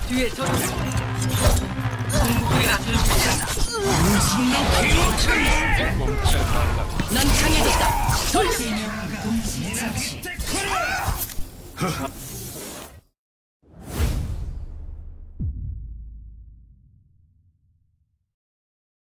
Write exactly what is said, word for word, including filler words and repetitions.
뒤에 저 우리가 들고 있잖아. 넌 강해졌다. 돌. 동시 처치.